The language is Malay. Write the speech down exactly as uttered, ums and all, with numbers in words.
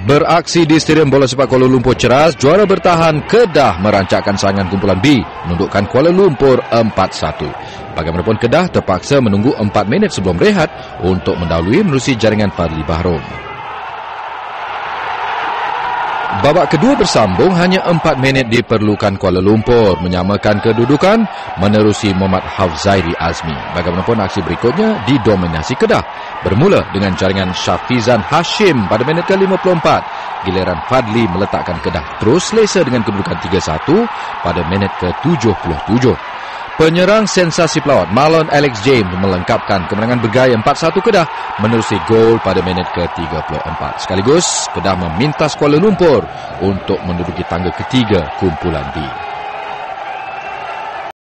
Beraksi di Stadium Bola Sepak Kuala Lumpur Ceras, juara bertahan Kedah merancakkan saingan kumpulan B, menundukkan Kuala Lumpur empat satu. Bagaimanapun Kedah terpaksa menunggu empat minit sebelum rehat untuk mendahului menerusi jaringan Fadli Bahrom. Babak kedua bersambung, hanya empat minit diperlukan Kuala Lumpur menyamakan kedudukan menerusi Muhammad Hafzairi Azmi. Bagaimanapun aksi berikutnya didominasi Kedah, bermula dengan jaringan Syafizan Hashim pada minit ke lima puluh empat. Giliran Fadli meletakkan Kedah terus selesa dengan kedudukan tiga satu pada minit ke tujuh puluh tujuh. Penyerang sensasi pelawat Marlon Alex James melengkapkan kemenangan bergaya empat satu Kedah menerusi gol pada minit ke tiga puluh empat. Sekaligus Kedah memintas Kuala Lumpur untuk menduduki tangga ketiga kumpulan B.